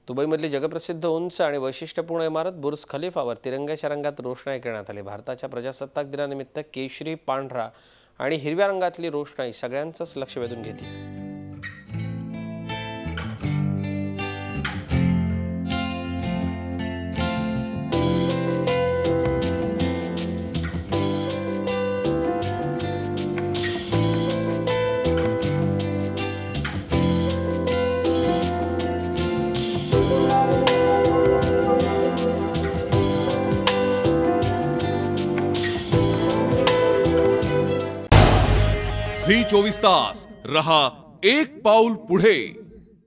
दुबईमधली जगप्रसिद्ध उंच आणि वैशिष्ट्यपूर्ण इमारत बुर्ज खलिफावर तिरंग्याच्या रंगात रोषणाई करण्यात आली। भारताच्या प्रजासत्ताक दिनानिमित्त केशरी, पांढरा आणि हिरव्या रंगातली रोषणाई सगळ्यांचंच लक्ष वेधून घेतली। झी 24 तास रहा एक पाऊल पुढे।